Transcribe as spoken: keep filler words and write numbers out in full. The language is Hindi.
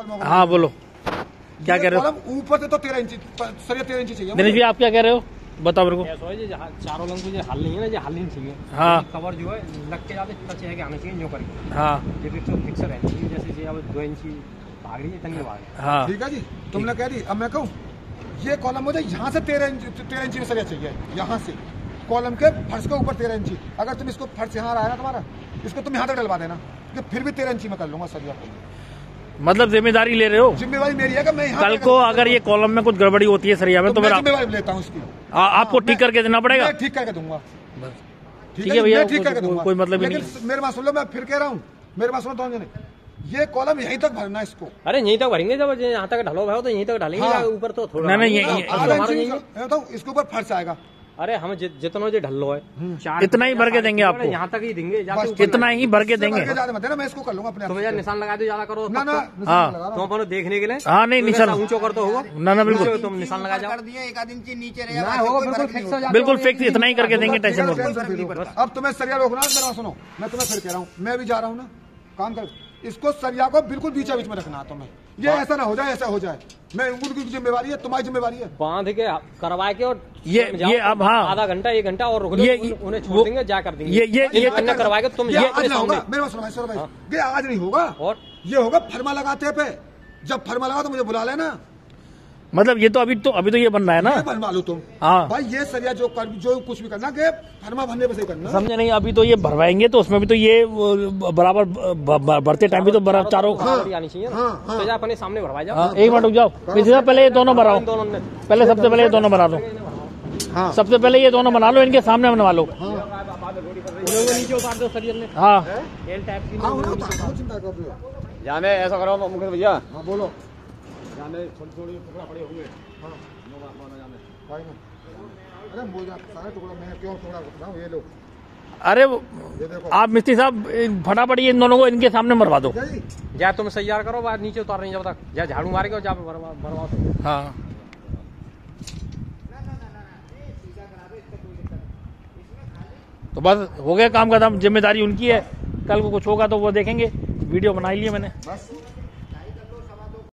कॉलम। हाँ बोलो क्या कह रहे हो? ऊपर से तो तेरह इंची सरिया तेरह इंची चाहिए। दिनेश जी आप क्या कह रहे हो बताओ मेरे को। चारों लंग जो हल नहीं है ना, जो हल नहीं चाहिए। हाँ कवर जो है लग के जाते टच है कि आने चाहिए जो करके। हाँ ये फिक्सर है जैसे ये अब दो इंची भाग रही है इतनी भाग रही है। हाँ ठीक है जी, तुमने कह दी। अब मैं कहूँ ये कॉलम मुझे यहाँ से तेरह इंच तेरह इंची में सरिया चाहिए, यहाँ से कॉलम के फर्श के ऊपर तेरह इंची। अगर तुम इसको फर्श यहाँ रहा है ना तुम्हारा, इसको तुम यहाँ तक डलवा देना, कि फिर भी तेरह इंची में कर लूंगा सरिया को। मतलब जिम्मेदारी ले रहे हो? जिम्मेदारी मेरी है कि मैं यहाँ कल को अगर ये कॉलम में कुछ गड़बड़ी होती है सरिया में तो, तो मैं फिर जिम्मेदारी लेता हूँ इसकी। आपको ठीक करके देना पड़ेगा। मैं ठीक करके दूंगा। ठीक है भैया, ठीक करके दूंगा, कोई मतलब ही नहीं। मेरे बात सुन लो, मैं फिर कह रहा हूँ, मेरे बात सुनो दोनों जने, ये कॉलम यहीं तक भरना है इसको। अरे यहीं तक भरेंगे, जब यहाँ तक ढलो भाई तो यहीं तक ढालेंगे। हाँ। ऊपर तो थोड़ा नहीं नहीं इसके ऊपर फर्श आएगा। अरे हम जितना जो ढल्लो है इतना ही भर के देंगे आपको, यहाँ तक ही देंगे, इतना ही भर के देंगे। मैं इसको कर लूंगा अपने। तुम यार निशान लगा दो, ज्यादा करो ना ना हाँ तुम अपने देखने के लिए। हाँ नहीं निशान ऊंचो कर तो होगा ना ना बिल्कुल तुम निशान लगा जाओ। एक आध इंची नीचे बिल्कुल फिक्स इतना ही करके देंगे, टेंशन मत। अब तुम्हें सरिया रोकना, मेरा सुनो, मैं तुम्हें फिर कह रहा हूँ, मैं भी जा रहा हूँ ना काम कर, इसको सरिया को बिल्कुल बीचा बीच में रखना है तुम्हें। ये ऐसा ना हो जाए, ऐसा हो जाए, मैं उनकी जिम्मेवारी है, तुम्हारी जिम्मेवारी है। बांध के करवा के और ये ये अब हाँ आधा घंटा एक घंटा और रुक ये उन्हें छोड़ देंगे, जा कर देंगे। ये ये ये करवा के तुम ये आज ना होगा, मेरे पास सुनो भाई, ये आज नहीं होगा, और ये होगा फरमा लगाते पे। जब फरमा लगा तो मुझे बुला लेना। मतलब ये तो अभी तो अभी तो ये बन रहा है ना, बनवा लो तुम। हाँ भाई ये सरिया जो कर, जो कुछ भी करना के फरमा भरने पे से करना। समझे नहीं? अभी तो ये भरवाएंगे तो उसमें भी तो ये बराबर भरते टाइम भी तो बराबर चारों आनी चाहिए ना, अपने सामने भरवाई जाओ। एक मिनट रुक जाओ, पहले ये दोनों भराओ, पहले सबसे पहले ये दोनों बना दो। हाँ सबसे पहले ये दोनों बना लो, इनके सामने बनवा लो। नीचे उतार दो सरिया में। हाँ जाने ऐसा करो मुकेश भैया। हाँ बोलो। जाने छोटे छोटे टुकड़ा पड़े होंगे। हाँ जाने अरे मोजा सारे टुकड़ा मैं क्यों टुकड़ा रहा हूँ, ये लो। अरे आप मिस्त्री साहब फटाफट इन दोनों को इनके सामने मरवा दो। जा तुम तैयार करो, बाहर नीचे उतार रही जब तक, जा झाड़ू मार के जा भरवा दो। हाँ तो बस हो गया काम खत्म, जिम्मेदारी उनकी है। कल को कुछ होगा तो वो देखेंगे। वीडियो बना लिया मैंने।